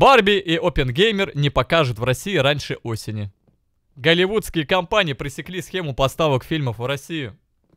Барби и Оппенгеймер не покажут в России раньше осени. Голливудские компании пресекли схему поставок фильмов в Россию.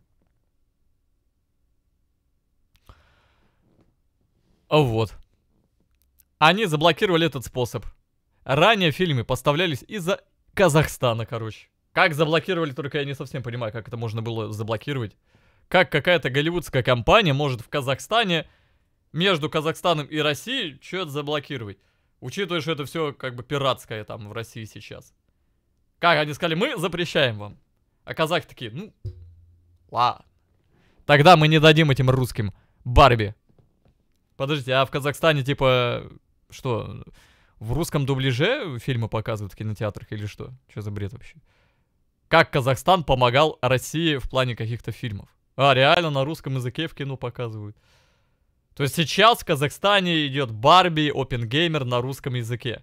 Вот. Они заблокировали этот способ. Ранее фильмы поставлялись из-за Казахстана, короче. Как заблокировали, только я не совсем понимаю, как это можно было заблокировать. Как какая-то голливудская компания может в Казахстане, между Казахстаном и Россией, что-то заблокировать. Учитывая, что это все как бы пиратское там в России сейчас. Как они сказали, мы запрещаем вам. А казахи такие, ну, ладно. Тогда мы не дадим этим русским Барби. Подождите, а в Казахстане типа, что, в русском дубляже фильмы показывают в кинотеатрах или что? Что за бред вообще? Как Казахстан помогал России в плане каких-то фильмов? А, реально на русском языке в кино показывают. То есть сейчас в Казахстане идет Барби, Оппенгеймер на русском языке.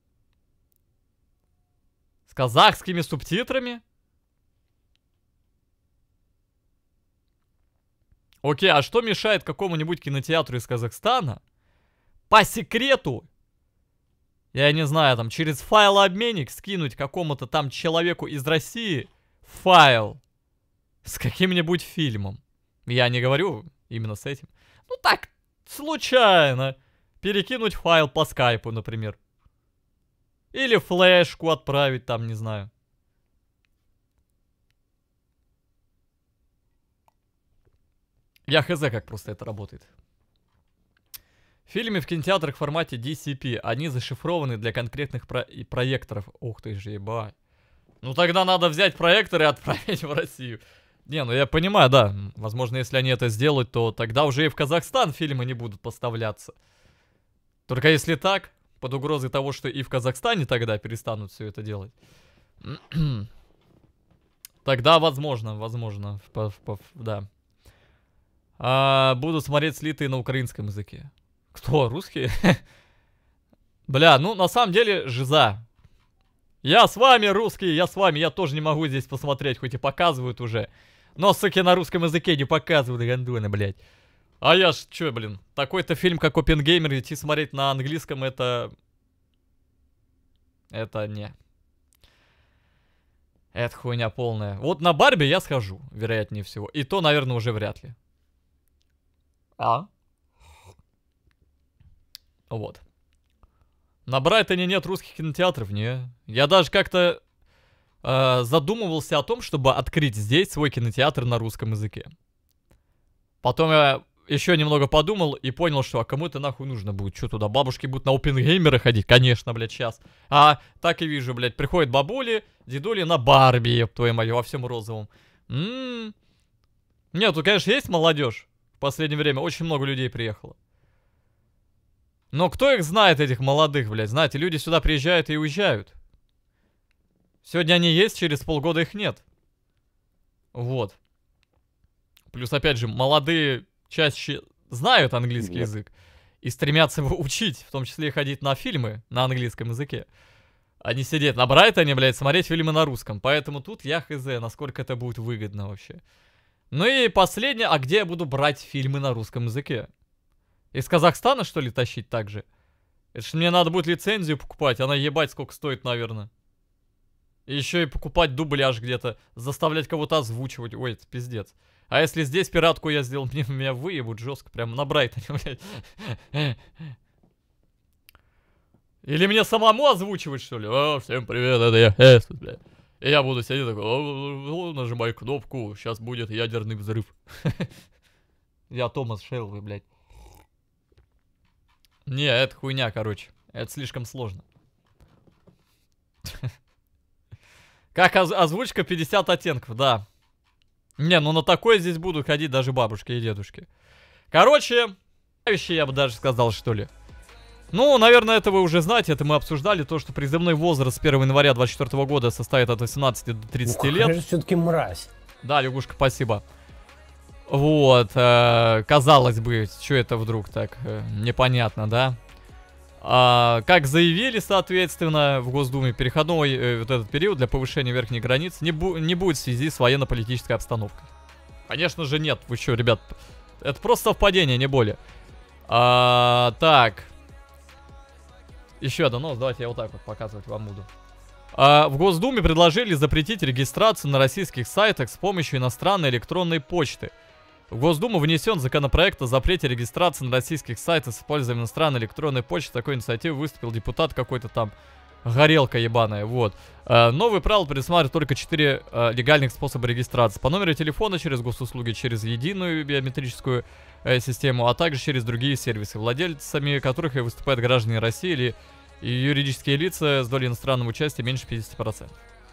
С казахскими субтитрами? Окей, а что мешает какому-нибудь кинотеатру из Казахстана по секрету, я не знаю, там через файлообменник скинуть какому-то там человеку из России файл с каким-нибудь фильмом? Я не говорю именно с этим. Ну так, случайно перекинуть файл по скайпу, например. Или флешку отправить там, не знаю. Я хз, как просто это работает. Фильмы в кинотеатрах в формате DCP. Они зашифрованы для конкретных проекторов. Ух ты же, ебать. Ну тогда надо взять проектор и отправить в Россию. Не, ну я понимаю, да. Возможно, если они это сделают, то тогда уже и в Казахстан фильмы не будут поставляться. Только если так, под угрозой того, что и в Казахстане тогда перестанут все это делать. Тогда возможно, да. Буду смотреть слитые на украинском языке. Кто, русские? Бля, ну на самом деле, жиза. Я с вами, русские, я с вами. Я тоже не могу здесь посмотреть, хоть и показывают уже. Но, суки, на русском языке не показывают, гандоны, блядь. А я ж, чё, блин, такой-то фильм, как Оппенгеймер, идти смотреть на английском, это... Это не... Это хуйня полная. Вот на Барби я схожу, вероятнее всего. И то, наверное, уже вряд ли. Вот. На Брайтоне нет русских кинотеатров, не. Я даже как-то задумывался о том, чтобы открыть здесь свой кинотеатр на русском языке. Потом я еще немного подумал и понял, что а кому это нахуй нужно будет? Что туда, бабушки будут на Оппенгеймера ходить? Конечно, блядь, сейчас. А, так и вижу, блядь, приходят бабули, дедули на Барби, еб твою мою, во всем розовом. Нет, тут, конечно, есть молодежь. В последнее время очень много людей приехало. Но кто их знает, этих молодых, блядь? Знаете, люди сюда приезжают и уезжают. Сегодня они есть, через полгода их нет. Вот. Плюс, опять же, молодые чаще знают английский язык и стремятся его учить, в том числе и ходить на фильмы на английском языке. А не сидеть на Брайтоне, блядь, смотреть фильмы на русском. Поэтому тут я хз, насколько это будет выгодно вообще. Ну и последнее, а где я буду брать фильмы на русском языке? Из Казахстана, что ли, тащить так же? Это ж мне надо будет лицензию покупать, она ебать сколько стоит, наверное. И еще и покупать дубляж где-то, заставлять кого-то озвучивать. Ой, это пиздец. А если здесь пиратку я сделал, меня выебут жестко, прям на Брайтоне, блядь. Или мне самому озвучивать, что ли? О, всем привет, это я Эстус, блядь. И я буду сидеть такой, нажимаю кнопку, сейчас будет ядерный взрыв. Я Томас Шелби, блядь. Не, это хуйня, короче. Это слишком сложно. Как озвучка 50 оттенков, да. Не, ну на такое здесь будут ходить даже бабушки и дедушки. Короче, я бы даже сказал, что ли. Ну, наверное, это вы уже знаете, это мы обсуждали, то, что призывной возраст с 1 января 2024 года составит от 18 до 30 лет. Все-таки мразь. Да, лягушка, спасибо. Вот, казалось бы, что это вдруг так, непонятно, да? Как заявили, соответственно, в Госдуме, переходной вот этот период для повышения верхней границы не будет в связи с военно-политической обстановкой. Конечно же нет, вы что, ребят, это просто совпадение, не более. Так. Еще одна новость, давайте я вот так вот показывать вам буду. В Госдуме предложили запретить регистрацию на российских сайтах с помощью иностранной электронной почты. В Госдуму внесен законопроект о запрете регистрации на российских сайтах с использованием иностранной электронной почты. С такой инициативой выступил депутат какой-то там, горелка ебаная, вот. Новые правила предусматривают только 4 легальных способа регистрации. По номеру телефона, через госуслуги, через единую биометрическую систему, а также через другие сервисы, владельцами которых и выступают граждане России или юридические лица с долей иностранного участия меньше 50%.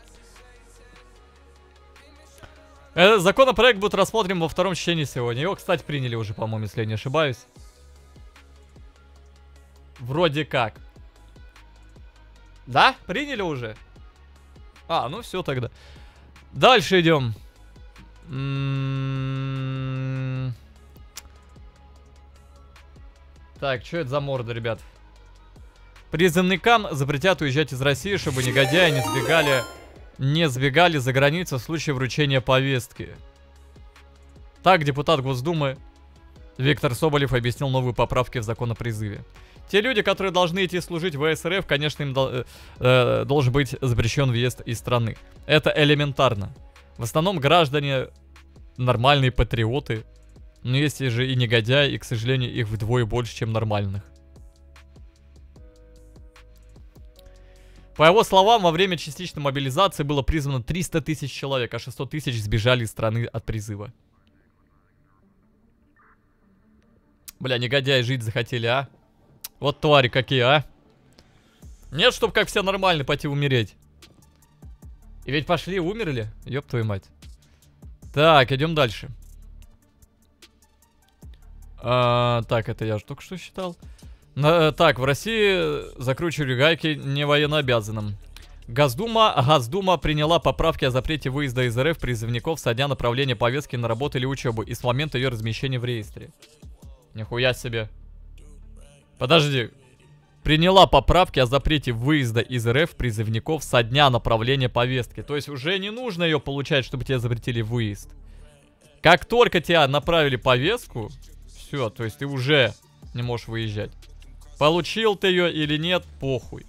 Законопроект будет рассмотрен во втором чтении сегодня. Его, кстати, приняли уже, по-моему, если я не ошибаюсь. Вроде как. Да? Приняли уже? Ну все тогда. Дальше идем. Так, что это за морда, ребят? Призывникам запретят уезжать из России, чтобы негодяи не сбегали за границу в случае вручения повестки. Так депутат Госдумы Виктор Соболев объяснил новые поправки в закон о призыве. Те люди, которые должны идти служить в ВСРФ, конечно, им должен быть запрещен въезд из страны. Это элементарно. В основном граждане нормальные патриоты. Но есть же и негодяи, и, к сожалению, их вдвое больше, чем нормальных. По его словам, во время частичной мобилизации было призвано 300 тысяч человек, а 600 тысяч сбежали из страны от призыва. Бля, негодяи жить захотели, а? Вот твари какие, а? Нет, чтоб как все нормально пойти умереть. И ведь пошли и умерли. Ёб твою мать. Так, идем дальше. Так, это я же только что считал. Так, в России закручивали гайки не военнообязанным. Госдума приняла поправки о запрете выезда из РФ призывников со дня направления повестки на работу или учебу и с момента ее размещения в реестре. Нихуя себе. Подожди. Приняла поправки о запрете выезда из РФ призывников со дня направления повестки. То есть уже не нужно ее получать, чтобы тебе запретили выезд. Как только тебя направили повестку, все, то есть ты уже не можешь выезжать. Получил ты ее или нет, похуй.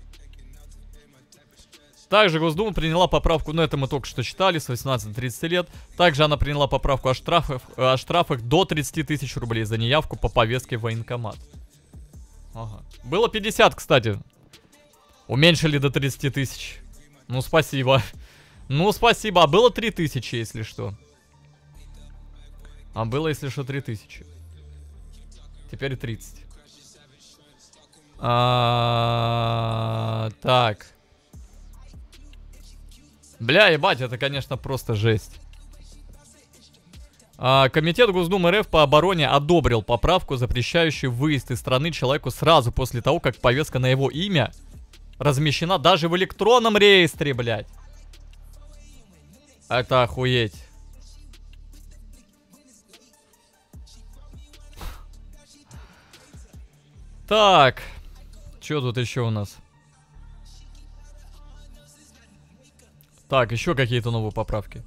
Также Госдума приняла поправку, это мы только что читали, с 18 до 30 лет. Также она приняла поправку о штрафах до 30 тысяч рублей за неявку по повестке в военкомат. Ага. Было 50, кстати. Уменьшили до 30 тысяч. Ну, спасибо. Ну, спасибо. А было 3000, если что. А было, если что, 3000. Теперь 30. Так. Бля, ебать, это, конечно, просто жесть. Комитет Госдумы РФ по обороне одобрил поправку, запрещающую выезд из страны человеку сразу после того, как повестка на его имя размещена даже в электронном реестре, блядь. Это охуеть. Так. Что тут еще у нас? Так, еще какие-то новые поправки.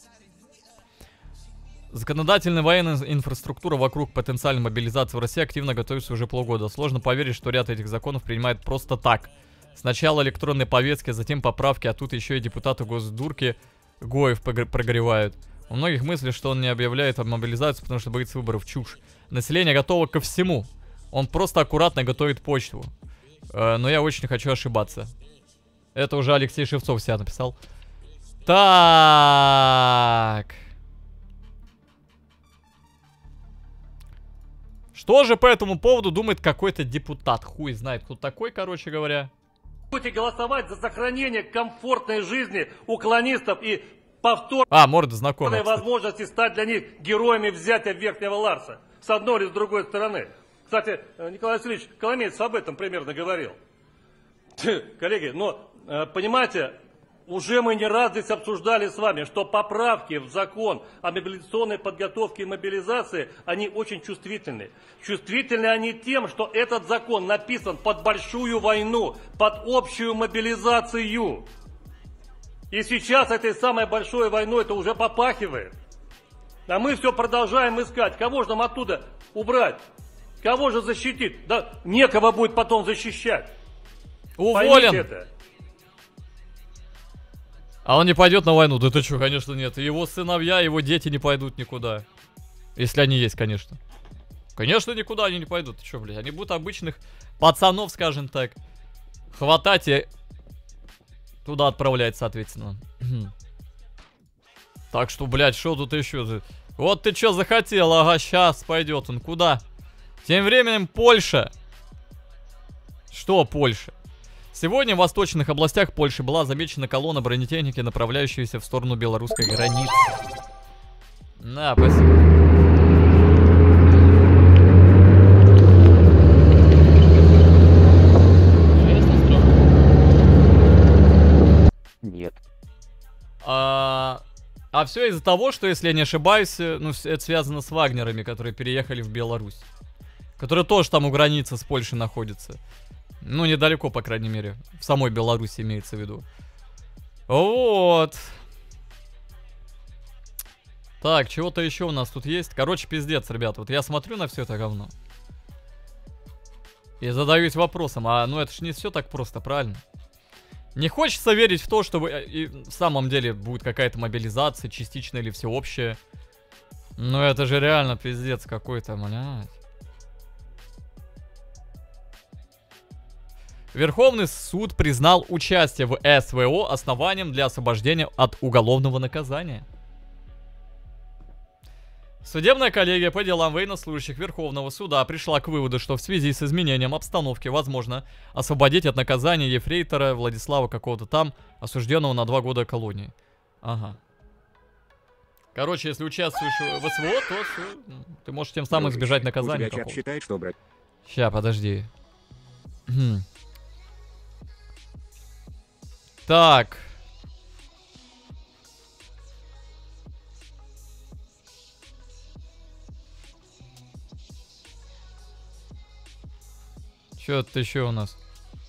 Законодательная военная инфраструктура вокруг потенциальной мобилизации в России активно готовится уже полгода. Сложно поверить, что ряд этих законов принимают просто так. Сначала электронные повестки, а затем поправки, а тут еще и депутаты Госдурки Гоев прогревают. У многих мысли, что он не объявляет о мобилизации, потому что боится выборов. Чушь. Население готово ко всему. Он просто аккуратно готовит почву. Но я очень хочу ошибаться. Это уже Алексей Шевцов себя написал. Так. Что же по этому поводу думает какой-то депутат? Хуй знает, кто такой, короче говоря. Будете голосовать за сохранение комфортной жизни уклонистов и повторной морда знакомая, возможности стать для них героями взятия Верхнего Ларса. С одной или с другой стороны. Кстати, Николай Васильевич Коломеец об этом примерно говорил. Коллеги, но, понимаете, уже мы не раз здесь обсуждали с вами, что поправки в закон о мобилизационной подготовке и мобилизации, они очень чувствительны. Чувствительны они тем, что этот закон написан под большую войну, под общую мобилизацию. И сейчас этой самой большой войной это уже попахивает. А мы все продолжаем искать, кого же нам оттуда убрать, кого же защитить. Да некого будет потом защищать. Уволен! Поймите это. А он не пойдет на войну? Да ты что, конечно, нет. Его сыновья, его дети не пойдут никуда. Если они есть, конечно. Конечно, никуда они не пойдут. Ты что, блядь? Они будут обычных пацанов, скажем так, хватать и туда отправлять, соответственно. Так что, блядь, что тут еще? Вот ты что захотел? Ага, сейчас пойдет он. Куда? Тем временем Польша. Что Польша? Сегодня в восточных областях Польши была замечена колонна бронетехники, направляющаяся в сторону белорусской границы. На, спасибо. Нет. А все из-за того, что, если я не ошибаюсь, ну, это связано с вагнерами, которые переехали в Беларусь. Которые тоже там у границы с Польшей находятся. Ну, недалеко, по крайней мере. В самой Беларуси имеется в виду. Вот. Так, чего-то еще у нас тут есть. Короче, пиздец, ребята. Вот я смотрю на все это говно. И задаюсь вопросом. А ну это ж не все так просто, правильно? Не хочется верить в то, что в самом деле будет какая-то мобилизация, частичная или всеобщая. Но это же реально пиздец какой-то, блядь. Верховный суд признал участие в СВО основанием для освобождения от уголовного наказания. Судебная коллегия по делам военнослужащих Верховного суда пришла к выводу, что в связи с изменением обстановки возможно освободить от наказания ефрейтора Владислава какого-то там, осужденного на 2 года колонии. Ага. Короче, если участвуешь в СВО, то ты можешь тем самым избежать наказания какого-то. Считает, что брать. Ща, подожди. Так. Что это еще у нас?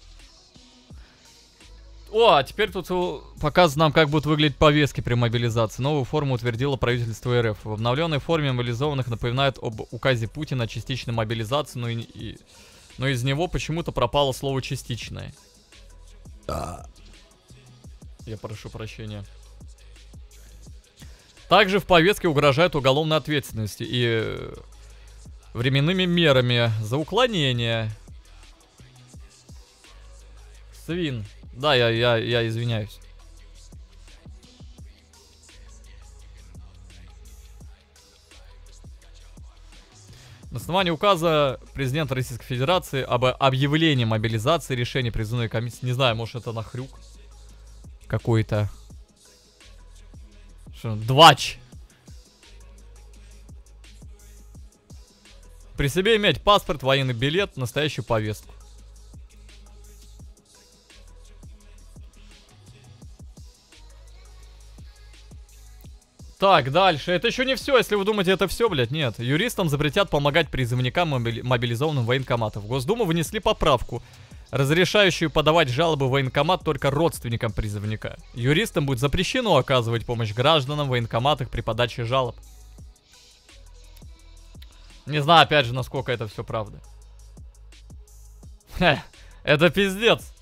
О, а теперь тут показано нам, как будут выглядеть повестки при мобилизации. Новую форму утвердило правительство РФ. В обновленной форме мобилизованных напоминает об указе Путина о частичной мобилизации, но из него почему-то пропало слово «частичное». Я прошу прощения. Также в повестке угрожает уголовной ответственности и временными мерами за уклонение. Свин. Да, я извиняюсь. На основании указа президента Российской Федерации об объявлении мобилизации решения призывной комиссии. Не знаю, может это нахрюк какой-то. Двач. При себе иметь паспорт, военный билет, настоящую повестку. Так, дальше. Это еще не все, если вы думаете, это все, блядь. Нет. Юристам запретят помогать призывникам мобилизованным военкоматов. В Госдуму внесли поправку, разрешающую подавать жалобы в военкомат только родственникам призывника. Юристам будет запрещено оказывать помощь гражданам в военкоматах при подаче жалоб. Не знаю, опять же, насколько это все правда. Это пиздец.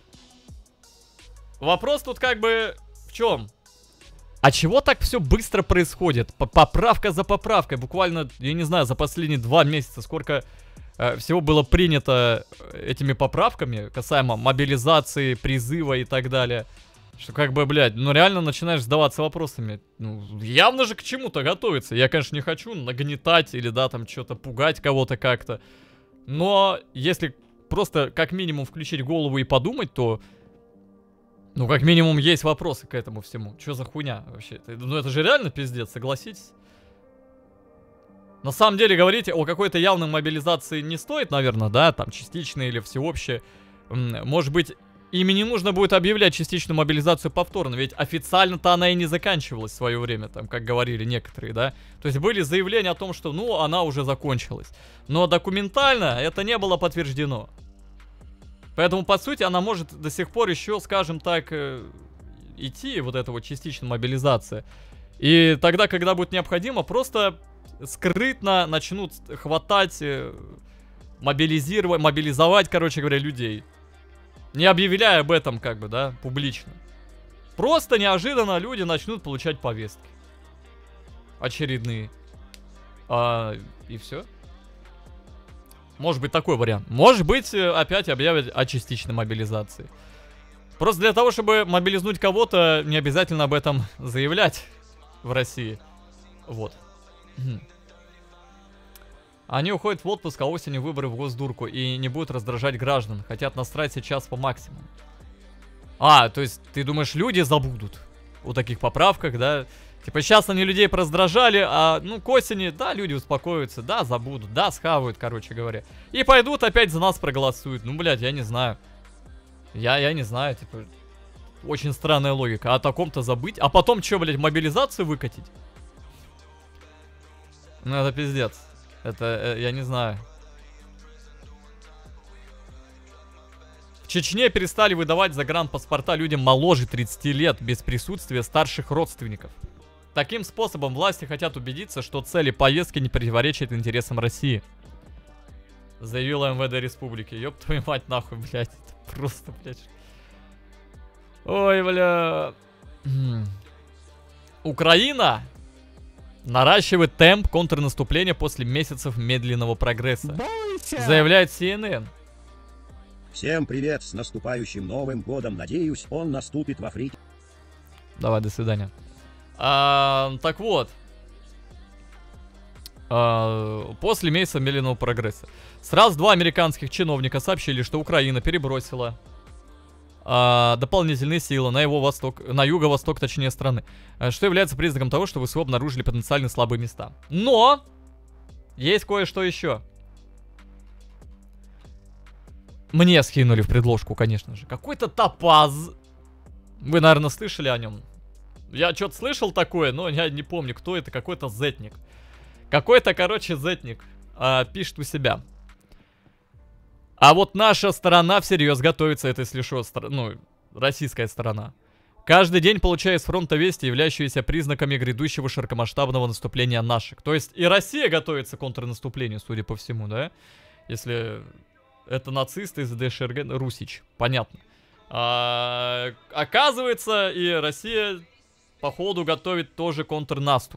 Вопрос тут как бы в чем? А чего так все быстро происходит? Поправка за поправкой. Буквально, я не знаю, за последние 2 месяца сколько всего было принято этими поправками касаемо мобилизации, призыва и так далее. Что как бы, блядь, ну реально начинаешь задаваться вопросами. Ну, явно же к чему-то готовиться. Я, конечно, не хочу нагнетать или, да, там, что-то пугать кого-то как-то. Но если просто как минимум включить голову и подумать, то... Ну, как минимум, есть вопросы к этому всему. Что за хуйня вообще? Ну, это же реально пиздец, согласитесь? На самом деле, говорить о какой-то явной мобилизации не стоит, наверное, да? Там, частичной или всеобщей. Может быть, ими не нужно будет объявлять частичную мобилизацию повторно. Ведь официально-то она и не заканчивалась в свое время, там, как говорили некоторые, да? То есть были заявления о том, что, ну, она уже закончилась. Но документально это не было подтверждено. Поэтому, по сути, она может до сих пор еще, скажем так, идти, вот эта вот частичная мобилизация. И тогда, когда будет необходимо, просто скрытно начнут хватать, мобилизовать, короче говоря, людей. Не объявляя об этом, как бы, да, публично. Просто неожиданно люди начнут получать повестки. Очередные. И все. Может быть такой вариант. Может быть опять объявят о частичной мобилизации. Просто для того, чтобы мобилизнуть кого-то, не обязательно об этом заявлять в России. Вот. Они уходят в отпуск, а осенью выборы в Госдурку и не будут раздражать граждан. Хотят насрать сейчас по максимуму. То есть ты думаешь, люди забудут о таких поправках, да? Типа сейчас они людей пораздражали, а ну к осени, да, люди успокоятся, да, забудут, да, схавают, короче говоря. И пойдут опять за нас проголосуют. Ну, блядь, я не знаю. Я не знаю, типа, очень странная логика. О таком-то забыть, а потом что, блядь, мобилизацию выкатить? Ну, это пиздец. Это, я не знаю. В Чечне перестали выдавать загранпаспорта людям моложе 30 лет без присутствия старших родственников. Таким способом власти хотят убедиться, что цели поездки не противоречат интересам России. Заявила МВД республики. Ёб твою мать нахуй, блядь. Это просто, блядь. Ой, бля. Украина наращивает темп контрнаступления после месяцев медленного прогресса. Заявляет CNN. Всем привет, с наступающим Новым годом. Надеюсь, он наступит в Африке. Давай, до свидания. Так вот. После месяца медленного прогресса. Сразу два американских чиновника сообщили, что Украина перебросила дополнительные силы на его восток, на юго-восток, точнее, страны. Что является признаком того, что ВСУ обнаружили потенциально слабые места. Но! Есть кое-что еще. Мне скинули в предложку, конечно же. Какой-то топаз. Вы, наверное, слышали о нем. Я что-то слышал такое, но я не помню, кто это. Какой-то зетник. Какой-то, короче, зетник пишет у себя. А вот наша сторона всерьез готовится, это если что, ну, российская сторона. Каждый день получая с фронта вести, являющиеся признаками грядущего широкомасштабного наступления наших. То есть и Россия готовится к контрнаступлению, судя по всему, да? Если это нацисты из ДШРГ, Русич, понятно. Оказывается, и Россия, походу, готовит тоже контрнаступ.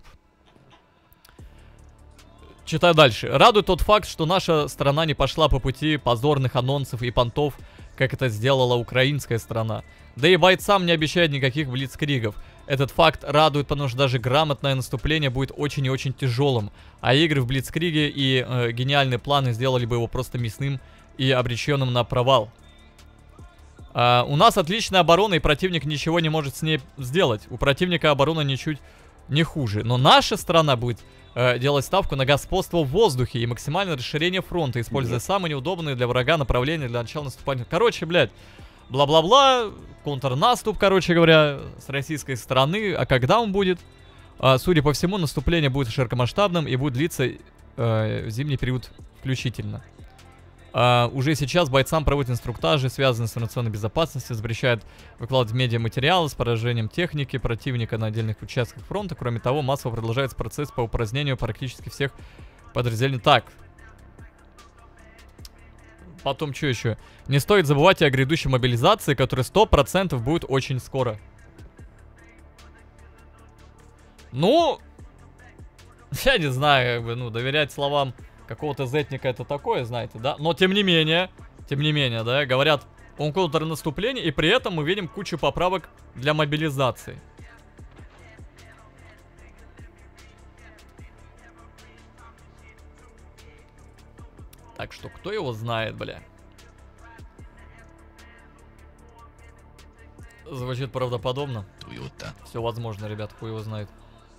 Читаю дальше. Радует тот факт, что наша страна не пошла по пути позорных анонсов и понтов, как это сделала украинская страна. Да и бойцам не обещает никаких блицкригов. Этот факт радует, потому что даже грамотное наступление будет очень и очень тяжелым. А игры в блицкриге и гениальные планы сделали бы его просто мясным и обреченным на провал. У нас отличная оборона, и противник ничего не может с ней сделать. У противника оборона ничуть не хуже. Но наша страна будет делать ставку на господство в воздухе и максимальное расширение фронта, используя самые неудобные для врага направления для начала наступления. Короче, блядь, бла-бла-бла, контрнаступ, короче говоря, с российской стороны. А когда он будет? Судя по всему, наступление будет широкомасштабным и будет длиться зимний период включительно. Уже сейчас бойцам проводят инструктажи, связанные с информационной безопасностью, запрещают выкладывать медиаматериалы с поражением техники противника на отдельных участках фронта. Кроме того, массово продолжается процесс по упразднению практически всех подразделений. Так. Потом что еще? Не стоит забывать и о грядущей мобилизации, которая 100% будет очень скоро. Ну, я не знаю, как бы, ну, доверять словам какого-то зетника это такое, знаете, да? Но тем не менее, да, говорят, он контрнаступление, и при этом мы видим кучу поправок для мобилизации. Так что, кто его знает, бля? Звучит правдоподобно. Все возможно, ребят, хуй его знает.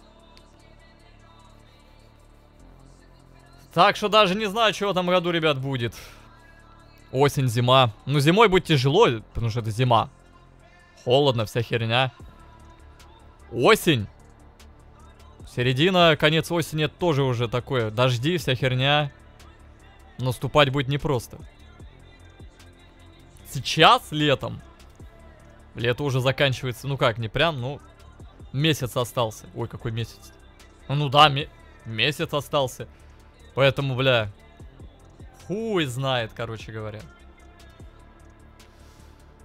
Так что даже не знаю, что в этом году, ребят, будет. Осень, зима. Ну, зимой будет тяжело, потому что это зима. Холодно, вся херня. Осень. Середина, конец осени, это тоже уже такое. Дожди, вся херня. Наступать будет непросто. Сейчас, летом. Лето уже заканчивается. Ну как, не прям, ну... Месяц остался. Ой, какой месяц. Ну да, месяц остался. Поэтому, бля, хуй знает, короче говоря.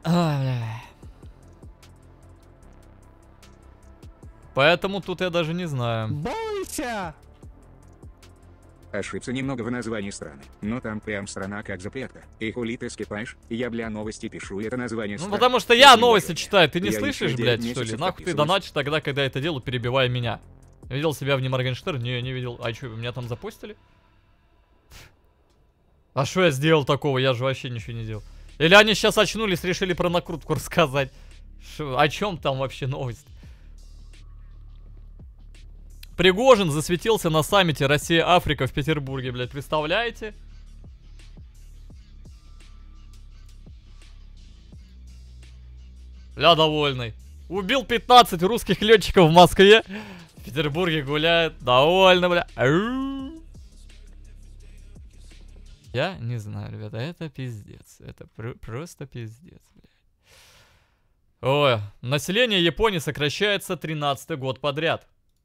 Поэтому тут я даже не знаю. Бойся! Ошибся немного в названии страны, но там прям страна как запретка. И хули ты скипаешь, я бля новости пишу, это название Ну страны. потому что я Без новости уважения. читаю, ты не Я слышишь, еще блядь, 9 что ли? месяцев Нахуй ты подписываюсь. донатишь тогда, когда я это делаю, перебивая меня. Видел себя в Моргенштерн? Не, не видел. А что, меня там запустили? А что я сделал такого? Я же вообще ничего не делал. Или они сейчас очнулись, решили про накрутку рассказать. О чем там вообще новость? Пригожин засветился на саммите Россия-Африка в Петербурге, блядь, представляете? Ля довольный. Убил 15 русских летчиков в Москве. В Петербурге гуляет. Довольно, бля. Я не знаю, ребята, это пиздец. Это просто пиздец, блядь. Ой, население Японии сокращается 13-й год подряд.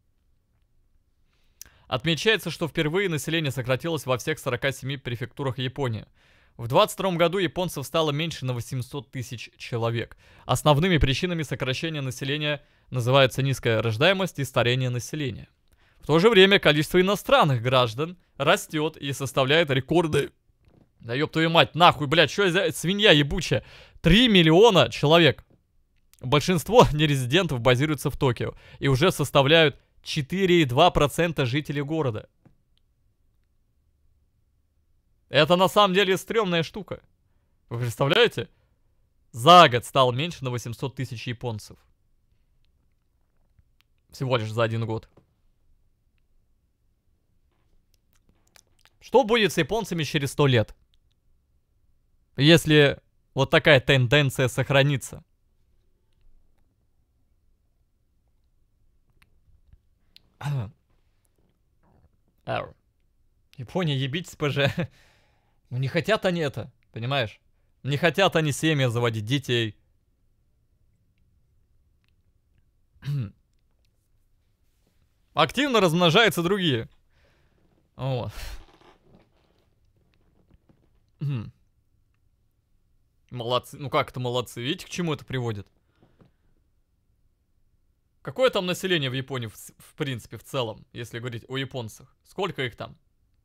Отмечается, что впервые население сократилось во всех 47 префектурах Японии. В 2022 году японцев стало меньше на 800 тысяч человек. Основными причинами сокращения населения называются низкая рождаемость и старение населения. В то же время количество иностранных граждан растет и составляет рекорды. Да ёб твою мать, нахуй, блядь, что за свинья ебучая? 3 миллиона человек. Большинство нерезидентов базируются в Токио и уже составляют 4,2% жителей города. Это на самом деле стрёмная штука. Вы представляете? За год стало меньше на 800 тысяч японцев. Всего лишь за 1 год. Что будет с японцами через 100 лет? Если вот такая тенденция сохранится. Япония, ебитесь, ПЖ. Ну не хотят они это, понимаешь? Не хотят они семьи заводить, детей. Активно размножаются другие. Вот. Молодцы. Ну как это молодцы? Видите, к чему это приводит? Какое там население в Японии, в принципе, в целом, если говорить о японцах? Сколько их там?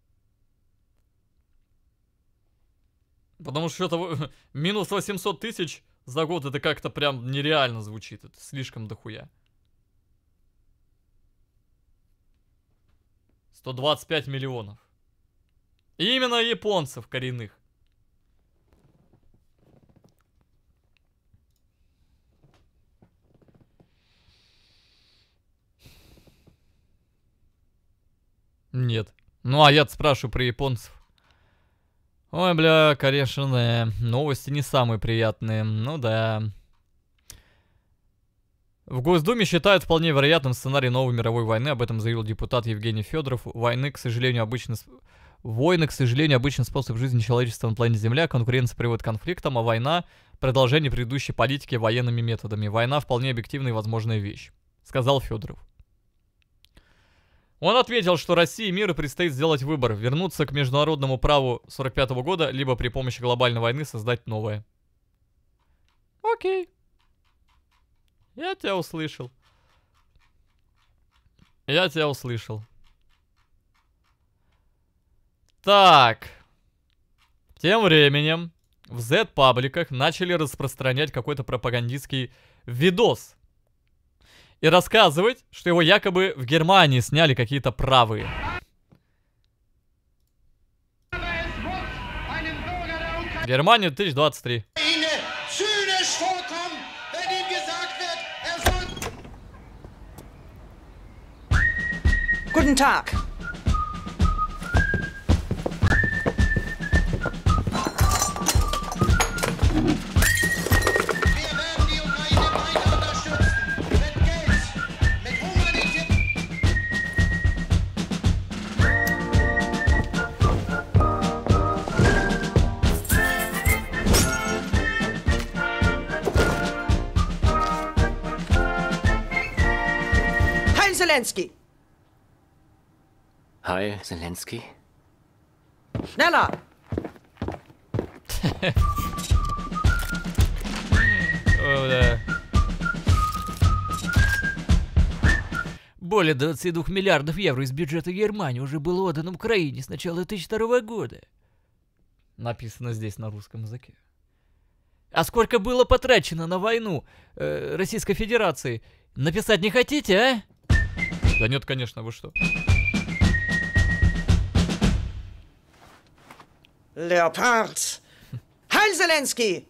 Потому что что-то минус 800 тысяч за год, это как-то прям нереально звучит. Это слишком дохуя. 125 миллионов. И именно японцев коренных. Нет. Ну, а я-то спрашиваю про японцев. Ой, бля, конечно, да. Новости не самые приятные. Ну да. В Госдуме считают вполне вероятным сценарий новой мировой войны. Об этом заявил депутат Евгений Федоров. Войны, к сожалению, обычно способ жизни человечества на планете Земля. Конкуренция приводит к конфликтам, а война — продолжение предыдущей политики военными методами. Война вполне объективная и возможная вещь, сказал Федоров. Он ответил, что России и миру предстоит сделать выбор: вернуться к международному праву 45-го года, либо при помощи глобальной войны создать новое. Окей. Я тебя услышал. Я тебя услышал. Так. Тем временем в Z-пабликах начали распространять какой-то пропагандистский видос. И рассказывать, что его якобы в Германии сняли какие-то правые. Германия 2023. Guten Tag. Heil Zelensky. Hi, Zelensky. Schneller. бля. Более 22 миллиардов евро из бюджета Германии уже было отдано Украине с начала 2002 года. Написано здесь на русском языке. А сколько было потрачено на войну Российской Федерации? Написать не хотите, а? Да нет, конечно, вы что? Leopard. Heil Zelensky!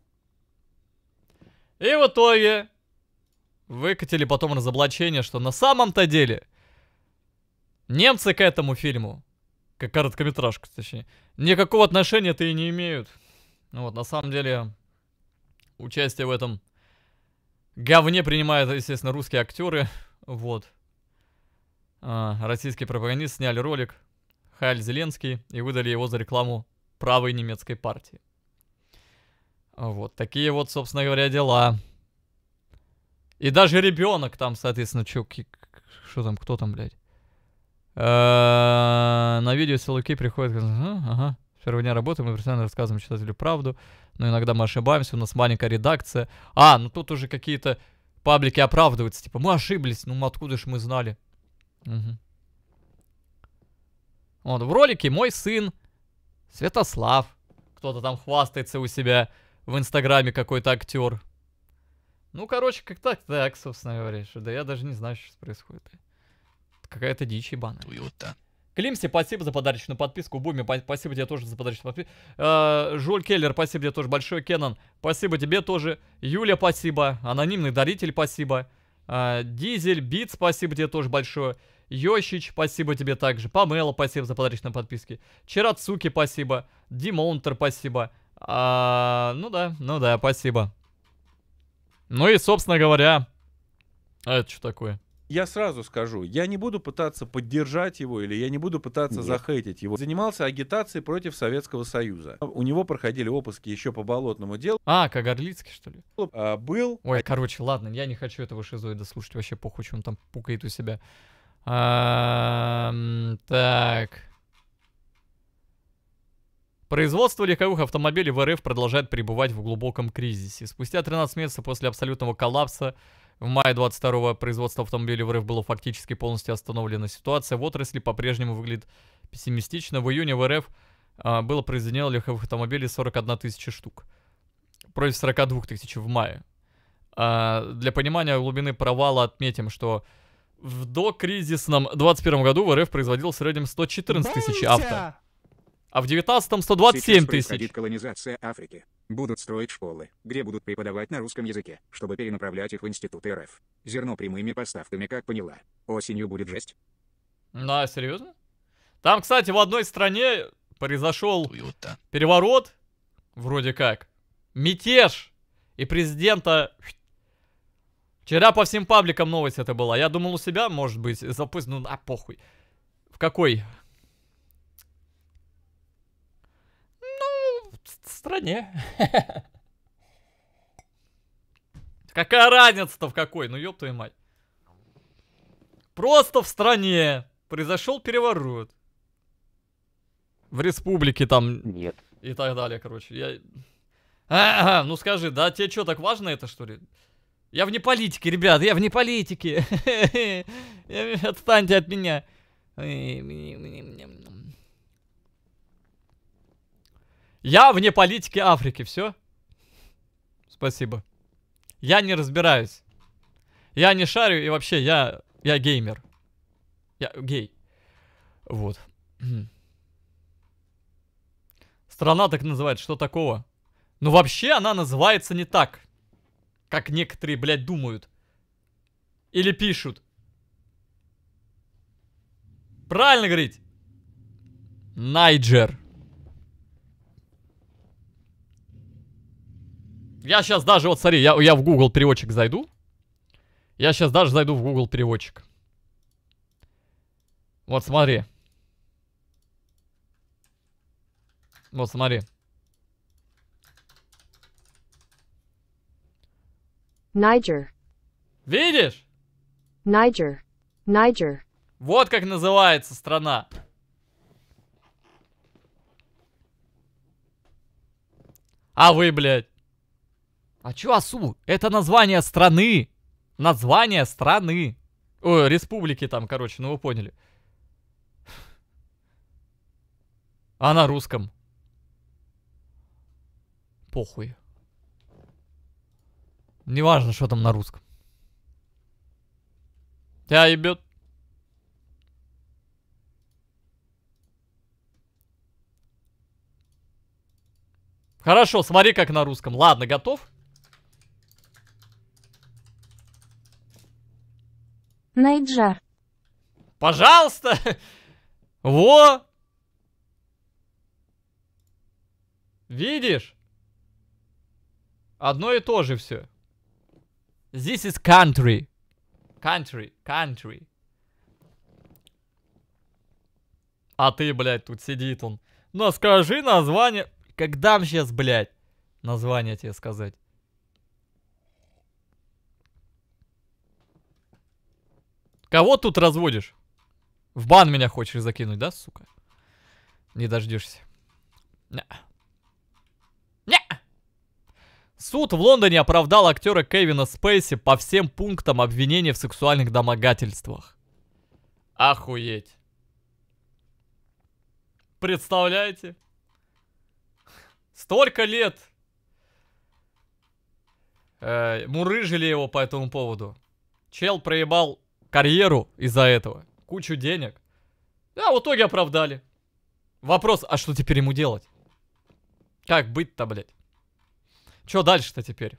И в итоге выкатили потом разоблачение, что на самом-то деле немцы к этому фильму, как короткометражку, точнее, никакого отношения-то и не имеют. Ну вот, на самом деле, участие в этом говне принимают, естественно, русские актеры. Вот. Российские пропагандисты сняли ролик «Хайль Зеленский» и выдали его за рекламу правой немецкой партии. Вот такие вот, собственно говоря, дела. И даже ребенок там, соответственно, что там, кто там, блядь? На видео силовики приходят, ага, с первого дня работы мы постоянно рассказываем читателю правду, но иногда мы ошибаемся, у нас маленькая редакция. Ну тут уже какие-то паблики оправдываются, типа, мы ошиблись, ну откуда ж мы знали? Угу. Вот, в ролике мой сын Святослав, кто-то там хвастается у себя в Инстаграме, какой-то актер. Ну, короче, как так, собственно говоря. Да я даже не знаю, что сейчас происходит. Какая-то дичь ебаная. Климси, спасибо за подарочную подписку. Буми, спасибо тебе тоже за подарочную подписку. Жуль Келлер, спасибо тебе тоже большое. Кенан, спасибо тебе тоже. Юля, спасибо. Анонимный даритель, спасибо. Дизель, Бит, спасибо тебе тоже большое. Йощич, спасибо тебе также. Памела, спасибо за подарочные подписки. Чарацуки, спасибо. Димонтер, спасибо. Ну да, спасибо. Ну и, собственно говоря, это что такое? Я сразу скажу, я не буду пытаться поддержать его или я не буду пытаться захейтить его. Занимался агитацией против Советского Союза. У него проходили обыски еще по болотному делу. Кагарлицкий, что ли? Был. Ой, короче, ладно, я не хочу этого шизоида слушать. Вообще похуй, что он там пукает у себя. Так. Производство легковых автомобилей в РФ продолжает пребывать в глубоком кризисе. Спустя 13 месяцев после абсолютного коллапса в мае 22-го производство автомобилей в РФ было фактически полностью остановлено. Ситуация в отрасли по-прежнему выглядит пессимистично. В июне в РФ было произведено легковых автомобилей 41 тысяча штук. Против 42 тысяч в мае. Для понимания глубины провала отметим, что в докризисном 21 году в РФ производил в среднем 114 тысяч авто. А в 19-м 127 Сейчас тысяч. происходит колонизация Африки. Будут строить школы, где будут преподавать на русском языке, чтобы перенаправлять их в институты РФ. Зерно прямыми поставками, как поняла. Осенью будет жесть. Да, серьезно? Там, кстати, в одной стране произошел переворот, вроде как, мятеж, и президента... Вчера по всем пабликам новость это была. Я думал у себя, может быть, запустим, похуй. В какой? В стране. Какая разница-то в какой? Ну ёб твою мать. Просто в стране произошел переворот. В республике там. Нет. И так далее, короче. Ну скажи, да тебе что, так важно это, что ли? Я вне политики, ребят, я вне политики. Отстаньте от меня. Я вне политики Африки, все? Спасибо. Я не разбираюсь. Я не шарю, и вообще я геймер. Я гей. Вот. Страна так называет, что такого? Ну вообще она называется не так, как некоторые, блядь, думают. Или пишут. Правильно говорить? Найджер. Я сейчас даже, вот смотри, я в Google переводчик зайду. Я сейчас даже зайду в Google переводчик. Вот смотри. Вот смотри. Niger. Видишь? Niger. Niger. Вот как называется страна. А вы, блядь. А чё АСУ? Это название страны. Название страны. Ой, республики там, короче, ну вы поняли. А на русском? Похуй. Неважно, что там на русском. Тебя ебет. Хорошо, смотри, как на русском. Ладно, готов? Найджар. Пожалуйста. Во. Видишь? Одно и то же все. This is country. Country. А ты, блядь, тут сидит он. Ну, скажи название. Когда мне сейчас, блядь, название тебе сказать? Кого тут разводишь? В бан меня хочешь закинуть, да, сука? Не дождешься. Не. Суд в Лондоне оправдал актера Кевина Спейси по всем пунктам обвинения в сексуальных домогательствах. Охуеть. Представляете? Столько лет мурыжили его по этому поводу. Чел проебал карьеру из-за этого. Кучу денег. А в итоге оправдали. Вопрос, а что теперь ему делать? Как быть-то, блядь? Что дальше-то теперь?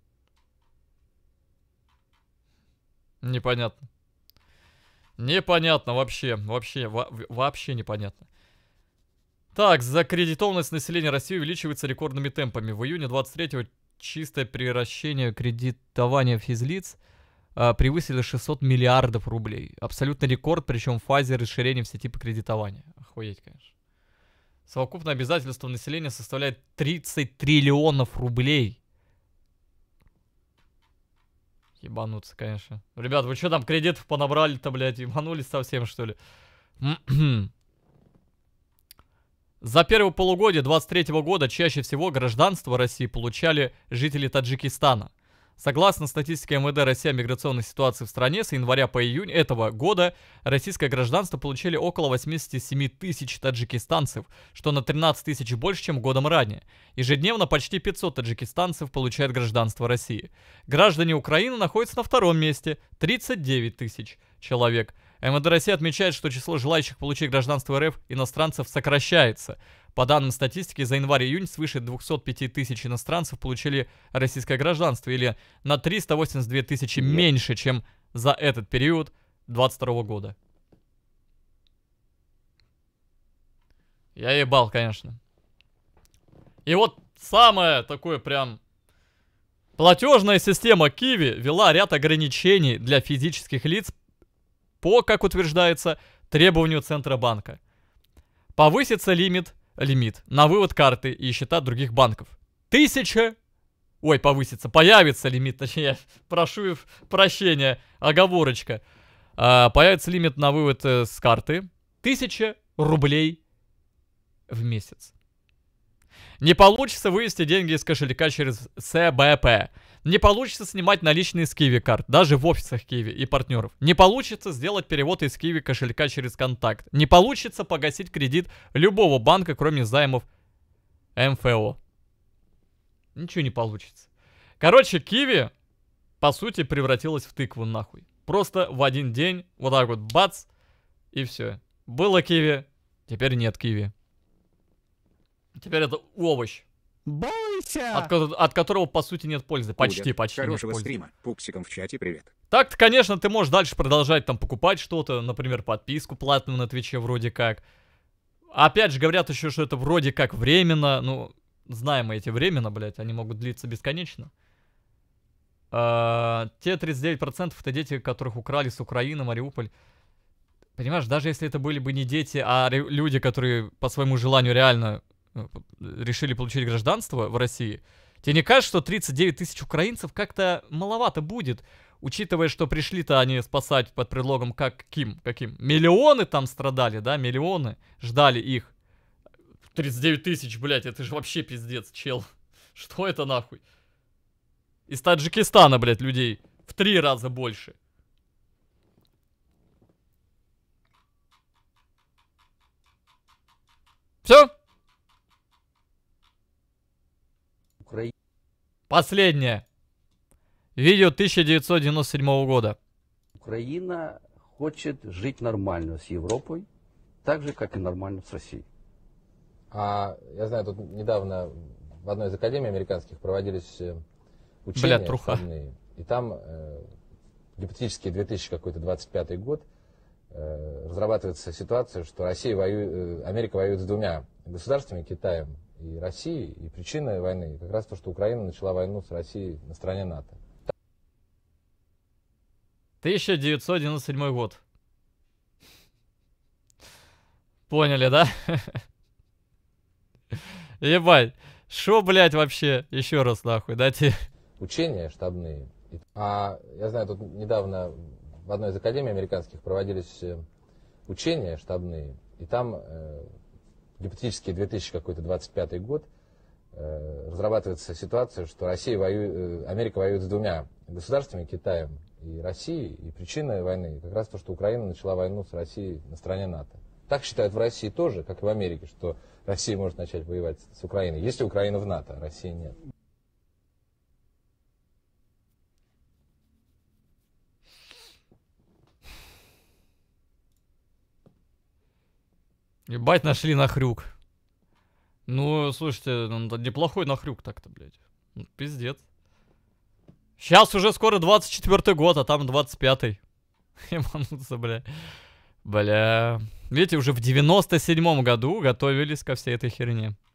Непонятно. Непонятно вообще. Вообще непонятно. Так, закредитованность населения России увеличивается рекордными темпами. В июне 23-го чистое приращение кредитования физлиц превысили 600 миллиардов рублей. Абсолютный рекорд, причем в фазе расширения все типы кредитования. Охуеть, конечно. Совокупное обязательство населения составляет 30 триллионов рублей. Ебануться, конечно. Ребят, вы что там кредитов понабрали-то, блядь? Ебанулись совсем, что ли? За первое полугодие 23 года чаще всего гражданство России получали жители Таджикистана. Согласно статистике МВД России о миграционной ситуации в стране, с января по июнь этого года российское гражданство получили около 87 тысяч таджикистанцев, что на 13 тысяч больше, чем годом ранее. Ежедневно почти 500 таджикистанцев получают гражданство России. Граждане Украины находятся на втором месте – 39 тысяч человек. МВД России отмечает, что число желающих получить гражданство РФ иностранцев сокращается. По данным статистики, за январь-июнь свыше 205 тысяч иностранцев получили российское гражданство, или на 382 тысячи меньше, чем за этот период 2022 года. Я ебал, конечно. И вот самое такое прям... Платежная система Киви ввела ряд ограничений для физических лиц по, как утверждается, требованию Центробанка. Повысится лимит на вывод карты и счета других банков. Появится лимит, точнее, прошу прощения, оговорочка. Появится лимит на вывод с карты 1000 рублей в месяц. Не получится вывести деньги из кошелька через СБП. Не получится снимать наличные с Киви карт, даже в офисах Киви и партнеров. Не получится сделать перевод из Киви кошелька через контакт. Не получится погасить кредит любого банка, кроме займов МФО. Ничего не получится. Короче, Киви, по сути, превратилась в тыкву нахуй. Просто в один день, вот так вот, бац, и все. Было Киви, теперь нет Киви. Теперь это овощ. Бойся! От которого, по сути, нет пользы. Почти Хорошего нет пользы. стрима. Пупсиком в чате привет. Так-то, конечно, ты можешь дальше продолжать там покупать что-то. Например, подписку платную на Твиче вроде как. Опять же, говорят еще, что это вроде как временно. Ну, знаем мы эти временно, блядь. Они могут длиться бесконечно. Те 39% это дети, которых украли с Украины, Мариуполь. Понимаешь, даже если это были бы не дети, а люди, которые по своему желанию реально... решили получить гражданство в России, тебе не кажется, что 39 тысяч украинцев как-то маловато будет, учитывая, что пришли-то они спасать под предлогом каким? Миллионы там страдали, да, миллионы ждали их. 39 тысяч, блядь, это же вообще пиздец, чел. Что это нахуй? Из Таджикистана, блядь, людей в 3 раза больше. Все? Последнее. Видео 1997 года. Украина хочет жить нормально с Европой, так же, как и нормально с Россией. Я знаю, тут недавно в одной из академий американских проводились учения штабные, и там гипотетически 2025 год разрабатывается ситуация, что Америка воюет с двумя государствами, Китаем и Россией, и причина войны как раз то, что Украина начала войну с Россией на стороне НАТО. 1997 год. Поняли, да? Ебать. Шо, блядь, вообще? Еще раз, нахуй, дайте. Учения штабные. Я знаю, тут недавно в одной из академий американских проводились учения штабные, и там гипотетически 2025 год разрабатывается ситуация, что Америка воюет с двумя государствами, Китаем и Россией, и причина войны как раз то, что Украина начала войну с Россией на стороне НАТО. Так считают в России тоже, как и в Америке, что Россия может начать воевать с Украиной, если Украина в НАТО, а России нет. Ебать, нашли нахрюк. Ну, слушайте, неплохой нахрюк так-то, блядь. Пиздец. Сейчас уже скоро 24-й год, а там 25-й. Ебануться, бля. Бля. Видите, уже в 97-м году готовились ко всей этой херне.